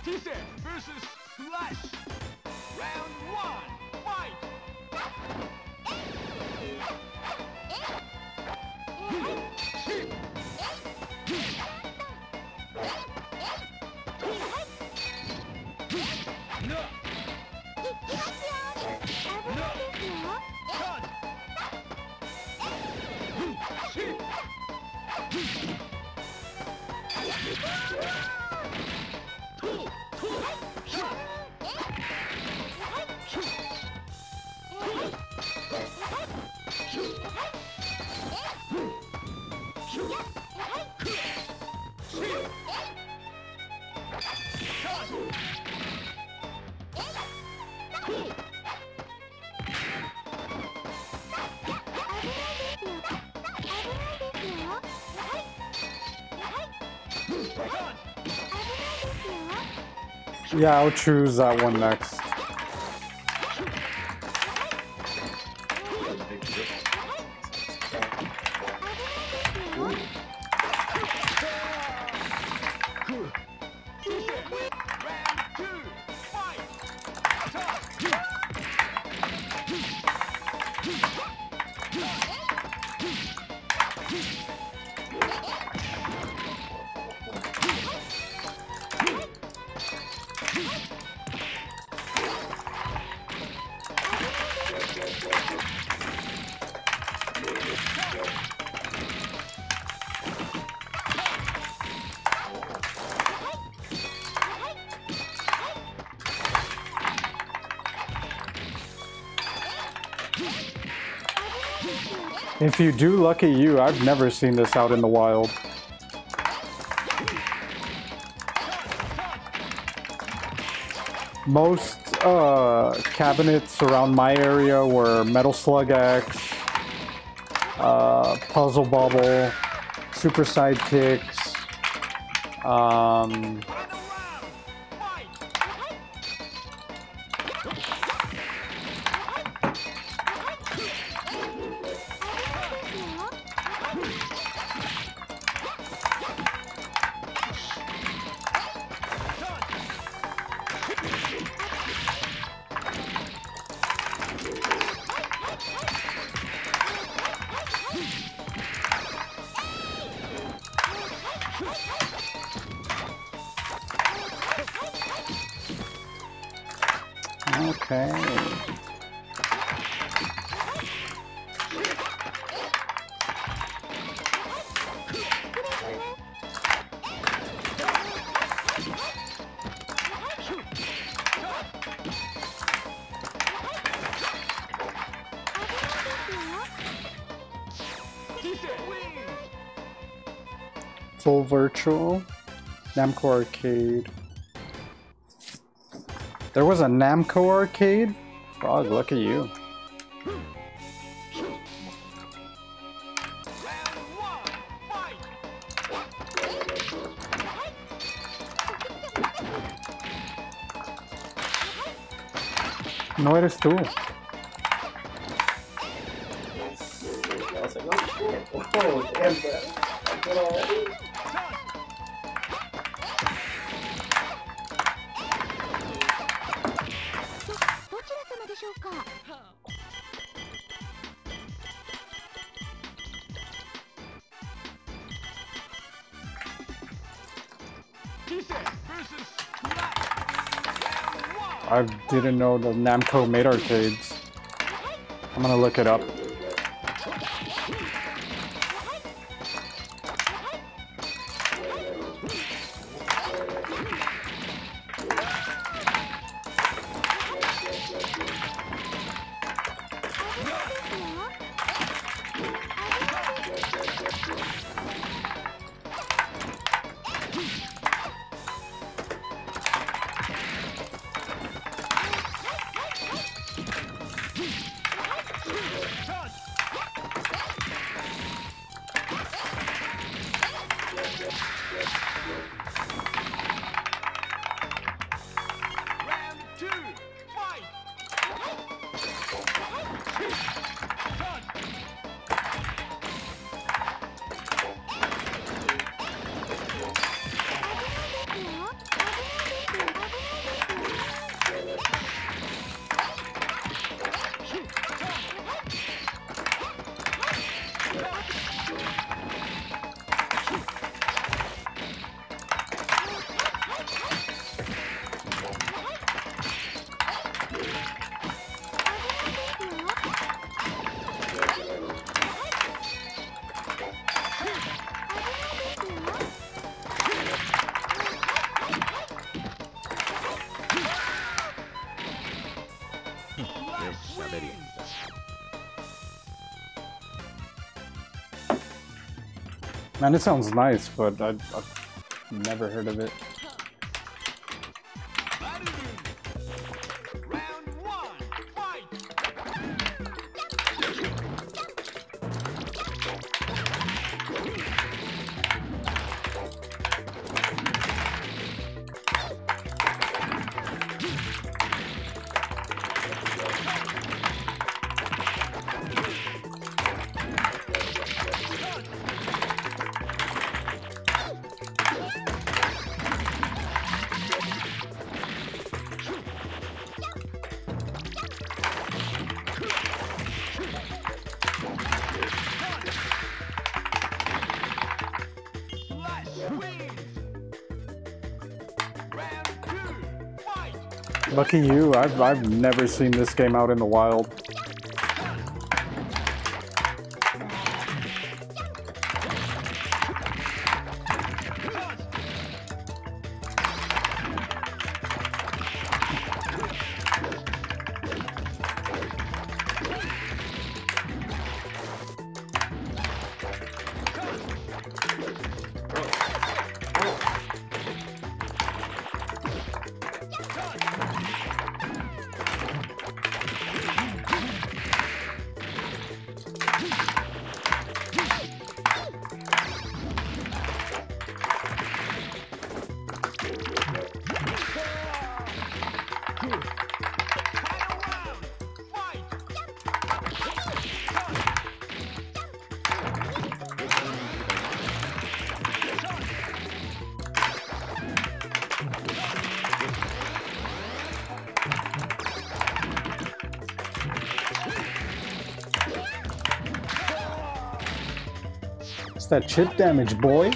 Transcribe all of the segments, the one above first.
Tise versus Flash. Round one, fight! Yeah, I'll choose that one next. If you do, lucky you. I've never seen this out in the wild. Most cabinets around my area were Metal Slug X, Puzzle Bubble, Super Sidekicks, okay. Full virtual. Namco Arcade. There was a Namco Arcade? Frog, look at you. No eres tú. Oh, damn, bro. I'm good already. I didn't know the Namco made arcades. I'm gonna look it up. Man, it sounds nice, but I've never heard of it. Round one, fight! Lucky you, I've never seen this game out in the wild. It's that chip damage, boy.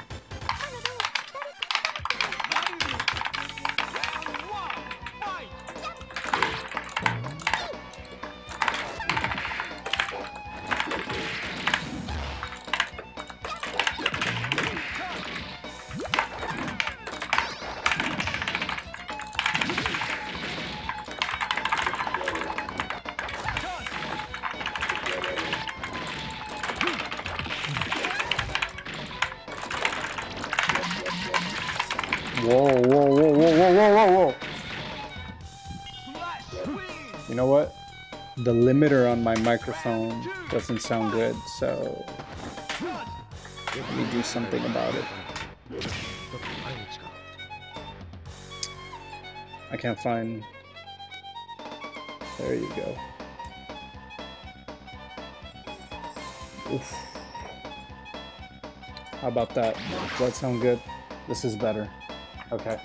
Whoa, whoa, whoa, whoa, whoa, whoa, whoa, whoa. You know what? The limiter on my microphone doesn't sound good, so let me do something about it. I can't find... There you go. Oof. How about that? Does that sound good? This is better. Okay.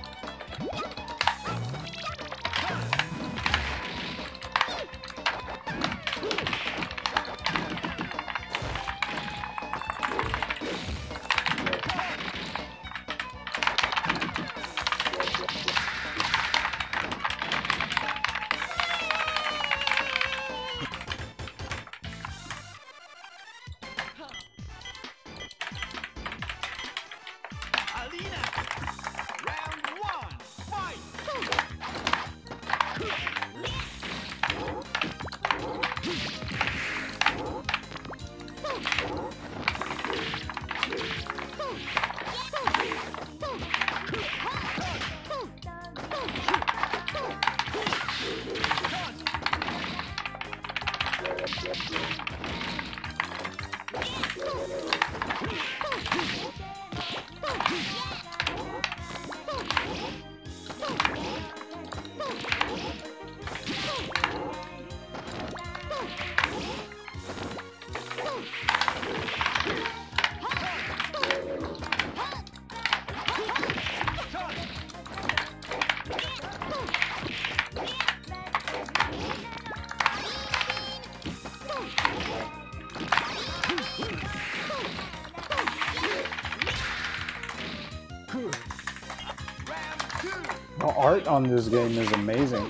The art on this game is amazing.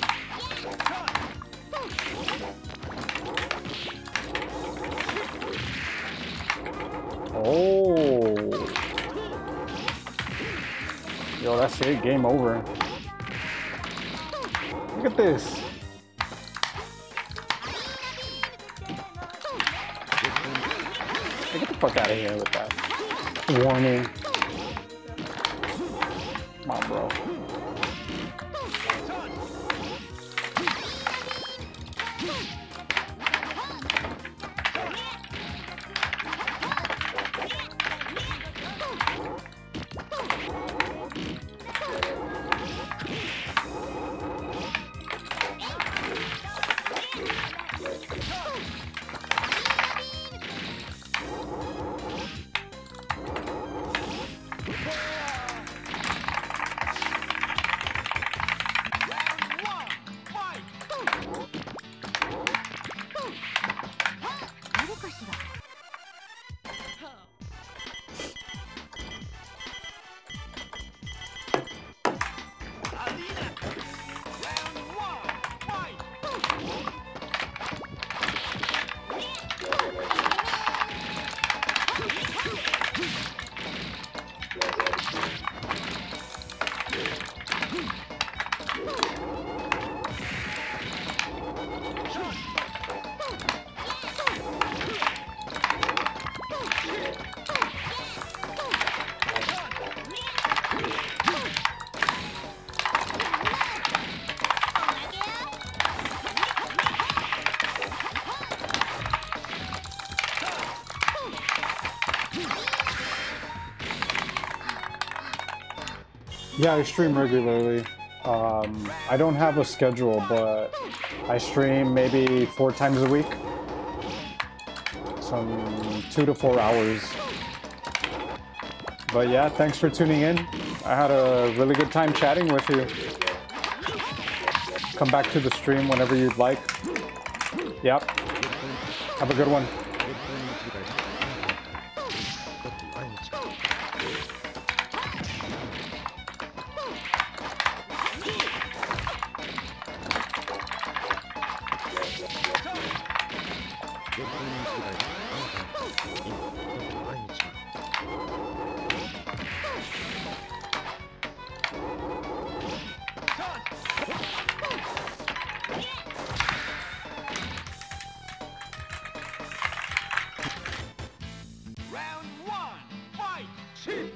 Oh. Yo, that's it. Game over. Look at this. Get the fuck out of here with that. Warning. Come on, bro. Yeah, I stream regularly. I don't have a schedule, but I stream maybe 4 times a week. Some 2 to 4 hours. But yeah, thanks for tuning in. I had a really good time chatting with you. Come back to the stream whenever you'd like. Yep. Have a good one. Round 1, fight!